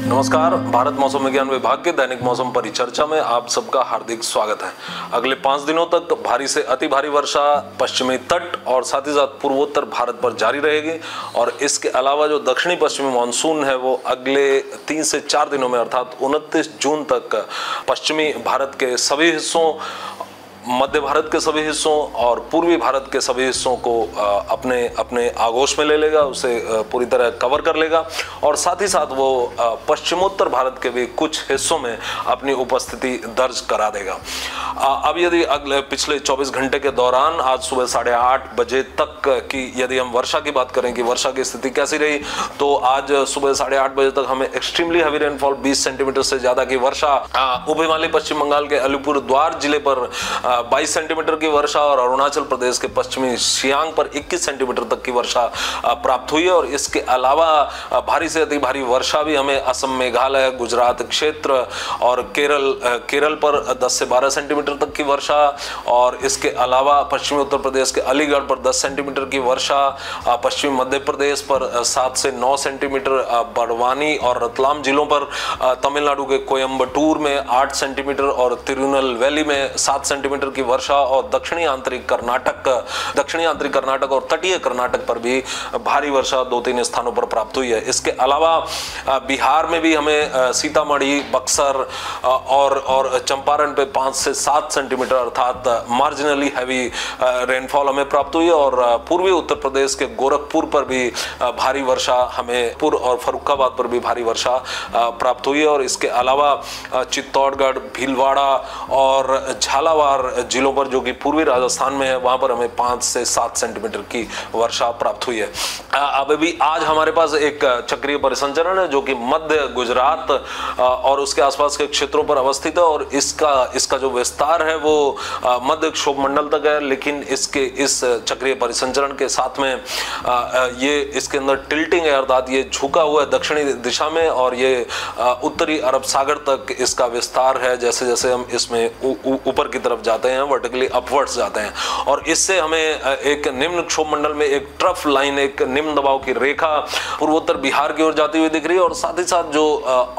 नमस्कार, भारत मौसम विज्ञान विभाग के दैनिक मौसम परिचर्चा में आप सबका हार्दिक स्वागत है। अगले 5 दिनों तक भारी से अति भारी वर्षा पश्चिमी तट और साथ ही साथ पूर्वोत्तर भारत पर जारी रहेगी और इसके अलावा जो दक्षिणी पश्चिमी मानसून है वो अगले 3 से 4 दिनों में अर्थात 29 जून तक पश्चिमी भारत के सभी हिस्सों, मध्य भारत के सभी हिस्सों और पूर्वी भारत के सभी हिस्सों को अपने अपने आगोश में ले लेगा, उसे पूरी तरह कवर कर लेगा और साथ ही साथ वो पश्चिमोत्तर भारत के भी कुछ हिस्सों में अपनी उपस्थिति दर्ज करा देगा। अब यदि अगले पिछले 24 घंटे के दौरान आज सुबह 8:30 बजे तक की यदि हम वर्षा की बात करें कि वर्षा की स्थिति कैसी रही, तो आज सुबह 8:30 बजे तक हमें एक्सट्रीमली हैवी रेनफॉल 20 सेंटीमीटर से ज्यादा की वर्षा उप हिमालयी पश्चिम बंगाल के अलीपुरद्वार जिले पर 22 सेंटीमीटर की वर्षा और अरुणाचल प्रदेश के पश्चिमी सियांग पर 21 सेंटीमीटर तक की वर्षा प्राप्त हुई है और इसके अलावा भारी से अति भारी वर्षा भी हमें असम, मेघालय, गुजरात क्षेत्र और केरल पर 10 से 12 सेंटीमीटर तक की वर्षा और इसके अलावा पश्चिमी उत्तर प्रदेश के अलीगढ़ पर 10 सेंटीमीटर की वर्षा, पश्चिमी मध्य प्रदेश पर 7 से 9 सेंटीमीटर, बड़वानी और रतलाम जिलों पर, तमिलनाडु के कोयम्बटूर में 8 सेंटीमीटर और तिरुनेलवेली में 7 सेंटीमीटर की वर्षा और दक्षिणी आंतरिक कर्नाटक और तटीय कर्नाटक पर भी भारी वर्षा 2-3 स्थानों पर प्राप्त हुई है। इसके अलावा बिहार में भी हमें सीतामढ़ी, बक्सर और चंपारण पे 5 से 7 सेंटीमीटर अर्थात मार्जिनली हैवी रेनफॉल हमें प्राप्त हुई है और पूर्वी उत्तर प्रदेश के गोरखपुर पर भी भारी वर्षा हमें और फर्रुखाबाद पर भी भारी वर्षा प्राप्त हुई है और इसके अलावा चित्तौड़गढ़, भीलवाड़ा और झालावाड़ जिलों पर जो कि पूर्वी राजस्थान में है वहां पर हमें 5 से 7 सेंटीमीटर की वर्षा प्राप्त हुई है। अब भी आज हमारे पास एक चक्रीय परिसंचरण है जो कि मध्य गुजरात और उसके आसपास के क्षेत्रों पर अवस्थित है और इसका जो विस्तार है वो मध्य क्षोभ मंडल तक है, लेकिन इस चक्रीय परिसंचरण के साथ में ये इसके अंदर टिल्टिंग है अर्थात ये झुका हुआ है दक्षिणी दिशा में और ये उत्तरी अरब सागर तक इसका विस्तार है। जैसे जैसे हम इसमें ऊपर की तरफ जाते हैं, वर्टिकली अपवर्ड्स जाते हैं और इससे हमें एक निम्न क्षोभ मंडल में एक ट्रफ लाइन, एक निम्न दबाव की रेखा पूर्वोत्तर बिहार की ओर जाती हुई दिख रही है और साथ ही साथ जो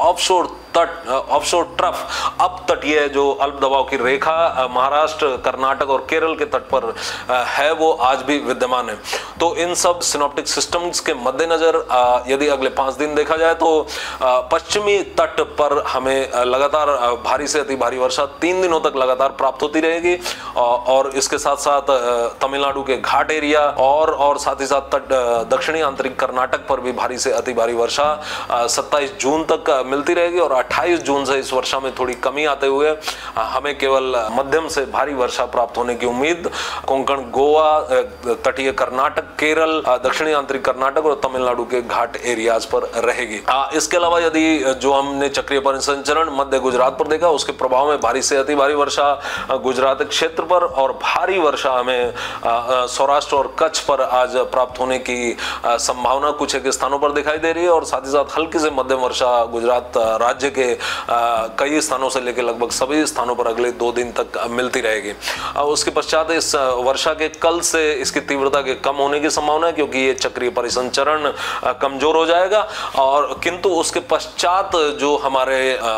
ऑफशोर ट्रफ अप तटीय जो अल्प दबाव की रेखा महाराष्ट्र, कर्नाटक और केरल के तट पर है वो आज भी विद्यमान है। तो इन सब सिनॉप्टिक सिस्टम्स के मद्देनजर यदि अगले 5 दिन देखा जाए तो पश्चिमी तट पर हमें लगातार भारी से अति भारी वर्षा 3 दिनों तक लगातार प्राप्त होती रहेगी और इसके साथ साथ तमिलनाडु के घाट एरिया और साथ ही साथ दक्षिणी आंतरिक कर्नाटक पर भी भारी से अति भारी वर्षा 27 जून तक मिलती रहेगी और 28 जून से इस वर्षा में थोड़ी कमी आते हुए हमें केवल मध्यम से भारी वर्षा प्राप्त होने की उम्मीद कोंकण, गोवा, तटीय कर्नाटक, केरल, दक्षिणी आंतरिक कर्नाटक और तमिलनाडु के घाट एरियाज पर रहेगी। इसके अलावा यदि जो हमने चक्रीय परिसंचरण मध्य गुजरात पर देखा उसके प्रभाव में भारी से अति भारी वर्षा गुजरात क्षेत्र पर और भारी वर्षा हमें सौराष्ट्र और कच्छ पर आज प्राप्त होने की संभावना कुछ एक स्थानों पर दिखाई दे रही है और साथ ही साथ हल्की से मध्यम वर्षा गुजरात राज्य के कई स्थानों से लेकर लगभग सभी स्थानों पर अगले 2 दिन तक मिलती रहेगी। उसके पश्चात इस वर्षा के कल से इसकी तीव्रता के कम होने की संभावना है क्योंकि ये चक्रीय परिसंचरण कमजोर हो जाएगा और किंतु उसके पश्चात जो हमारे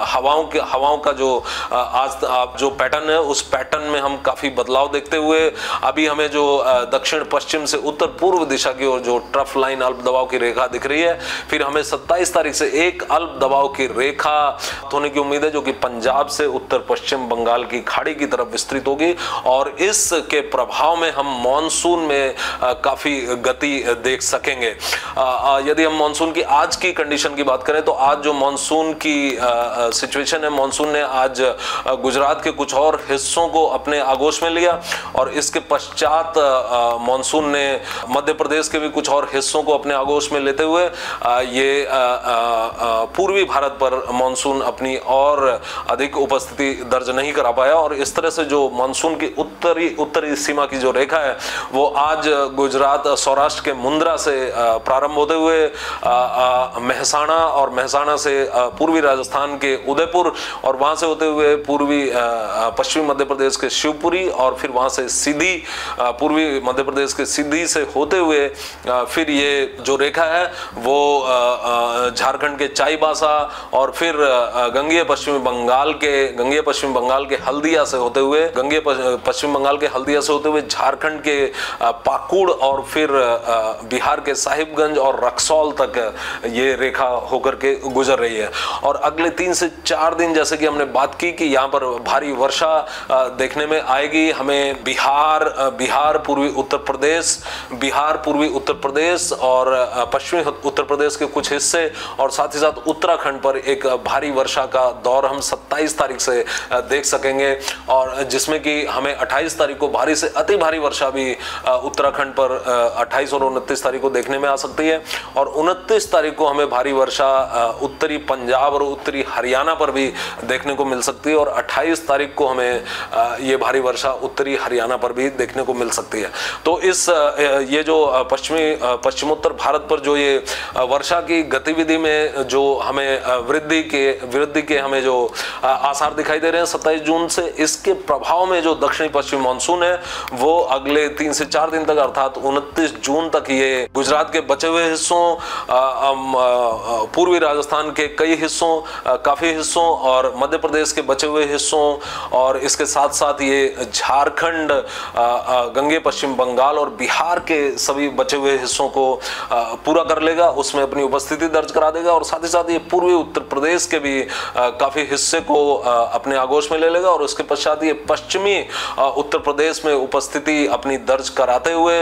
हवाओं का जो आज जो पैटर्न है उस पैटर्न में हम काफी बदलाव देखते हुए अभी हमें जो दक्षिण पश्चिम से उत्तर पूर्व दिशा की ओर जो ट्रफ लाइन अल्प दबाव की रेखा दिख रही है, फिर हमें 27 तारीख से एक अल्प दबाव की रेखा होने की उम्मीद है जो कि पंजाब से उत्तर पश्चिम बंगाल की खाड़ी की तरफ विस्तृत होगी और इसके प्रभाव में हम मॉनसून में काफी गति देख सकेंगे। यदि हम मॉनसून की आज की कंडीशन की बात करें तो आज जो मॉनसून की सिचुएशन है, मॉनसून ने आज गुजरात के कुछ और हिस्सों को अपने आगोश में लिया और इसके पश्चात मॉनसून ने मध्य प्रदेश के भी कुछ और हिस्सों को अपने आगोश में लेते हुए ये पूर्वी भारत पर मानसून अपनी और अधिक उपस्थिति दर्ज नहीं करा पाया और इस तरह से जो मानसून की उत्तरी सीमा की जो रेखा है वो आज गुजरात सौराष्ट्र के मुंद्रा से प्रारंभ होते हुए मेहसाणा और मेहसाणा से पूर्वी राजस्थान के उदयपुर और वहां से होते हुए पूर्वी पश्चिमी मध्य प्रदेश के शिवपुरी और फिर वहां से सीधी पूर्वी मध्य प्रदेश के सीधी से होते हुए फिर ये जो रेखा है वो झारखंड के चाईबासा और फिर गंगेय पश्चिमी बंगाल के हल्दिया से होते हुए पश्चिम बंगाल के हल्दिया से होते हुए झारखंड के पाकुड़ और फिर बिहार के साहिबगंज और रक्सौल तक ये रेखा होकर के गुजर रही है। और अगले 3 से 4 दिन जैसे कि हमने बात की कि यहाँ पर भारी वर्षा देखने में आएगी। हमें बिहार पूर्वी उत्तर प्रदेश और पश्चिमी उत्तर प्रदेश के कुछ हिस्से और साथ ही साथ उत्तराखंड पर एक भारी वर्षा का दौर हम 27 तारीख से देख सकेंगे और जिसमें कि हमें 28 तारीख को भारी से अति भारी वर्षा भी उत्तराखंड पर 28 और 29 तारीख को देखने में आ सकती है और 29 तारीख को हमें भारी वर्षा उत्तरी पंजाब और उत्तरी हरियाणा पर भी देखने को मिल सकती है और 28 तारीख को हमें ये भारी वर्षा उत्तरी हरियाणा पर भी देखने को मिल सकती है। तो ये जो पश्चिमोत्तर भारत पर जो ये वर्षा की गतिविधि में जो हमें वृद्धि के हमें जो आसार दिखाई दे रहे हैं 27 जून से, इसके प्रभाव में जो दक्षिणी पश्चिमी मानसून है वो अगले 3 से 4 दिन तक अर्थात 29 जून तक ये गुजरात के बचे हुए हिस्सों, पूर्वी राजस्थान के कई हिस्सों, काफी हिस्सों और मध्य प्रदेश के बचे हुए हिस्सों और इसके साथ साथ ये झारखंड, गंगेय पश्चिम बंगाल और बिहार के सभी बचे हुए हिस्सों को पूरा कर लेगा, उसमें अपनी उपस्थिति दर्ज करा देगा और साथ ही साथ ये पूर्वी उत्तर प्रदेश के भी काफी हिस्से को अपने आगोश में ले लेगा और उसके पश्चात ये पश्चिमी उत्तर प्रदेश में उपस्थिति अपनी दर्ज कराते हुए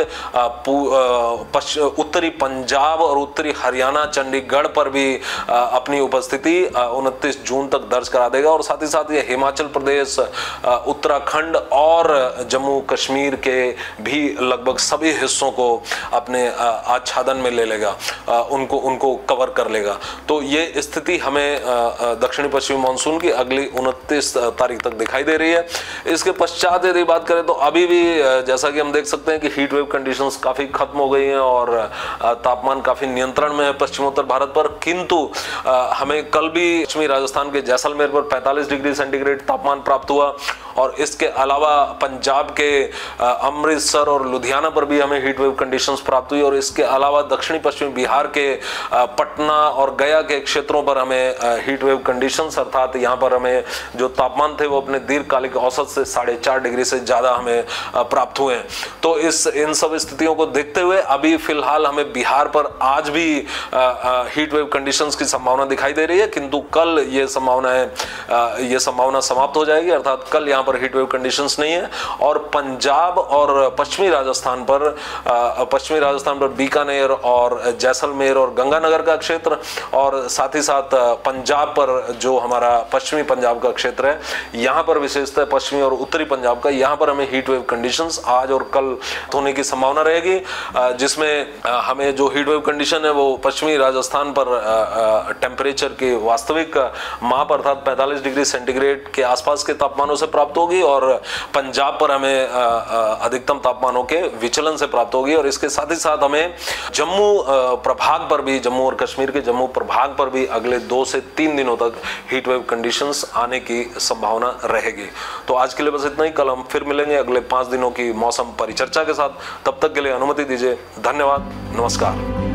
उत्तरी पंजाब और उत्तरी हरियाणा, चंडीगढ़ पर भी अपनी उपस्थिति 29 जून तक दर्ज करा देगा और साथ ही साथ ये हिमाचल प्रदेश, उत्तराखंड और जम्मू कश्मीर के भी लगभग सभी हिस्सों को अपने आच्छादन में ले लेगा, उनको कवर कर लेगा। तो ये स्थिति हमें दक्षिणी पश्चिमी मानसून की अगली 29 तारीख तक दिखाई दे रही है। इसके पश्चात यदि बात करें तो अभी भी जैसा कि हम देख सकते हैं कि हीट वेव कंडीशंस काफी खत्म हो गई हैं और तापमान काफी नियंत्रण में है पश्चिमोत्तर भारत पर, किंतु हमें कल भी पश्चिमी राजस्थान के जैसलमेर पर 45 डिग्री सेंटीग्रेड तापमान प्राप्त हुआ और इसके अलावा पंजाब के अमृतसर और लुधियाना पर भी हमें हीट वेव कंडीशंस प्राप्त हुई और इसके अलावा दक्षिणी पश्चिमी बिहार के पटना और गया के क्षेत्रों पर हमें हीट वेव कंडीशंस अर्थात यहाँ पर हमें जो तापमान थे वो अपने दीर्घकालिक औसत से 4.5 डिग्री से ज्यादा हमें प्राप्त हुए हैं। तो इन सब स्थितियों को देखते हुए अभी फिलहाल हमें बिहार पर आज भी हीट वेव कंडीशंस की संभावना दिखाई दे रही है, किंतु कल ये संभावना समाप्त हो जाएगी अर्थात कल यहाँ पर हीट वेव कंडीशंस नहीं है और पंजाब और पश्चिमी राजस्थान पर बीकानेर और जैसलमेर और गंगानगर का क्षेत्र और साथ ही साथ पंजाब पर जो हमारा पश्चिमी पंजाब का क्षेत्र है, यहाँ पर विशेषतः पश्चिमी और उत्तरी पंजाब का, यहाँ पर हमें हीट वेव कंडीशंस आज और कल होने की संभावना रहेगी, जिसमें हमें जो हीट वेव कंडीशन है वो पश्चिमी राजस्थान पर टेम्परेचर की वास्तविक माप अर्थात 45 डिग्री सेंटीग्रेड के आसपास के तापमानों से प्राप्त होगी और पंजाब पर हमें अधिकतम तापमानों के विचलन से प्राप्त होगी और इसके साथ ही साथ हमें जम्मू और कश्मीर के जम्मू प्रभाग पर भी अगले 2 से 3 दिनों तक हीट वेव कंडीशंस आने की संभावना रहेगी। तो आज के लिए बस इतना ही, कल हम फिर मिलेंगे अगले 5 दिनों की मौसम परिचर्चा के साथ। तब तक के लिए अनुमति दीजिए। धन्यवाद, नमस्कार।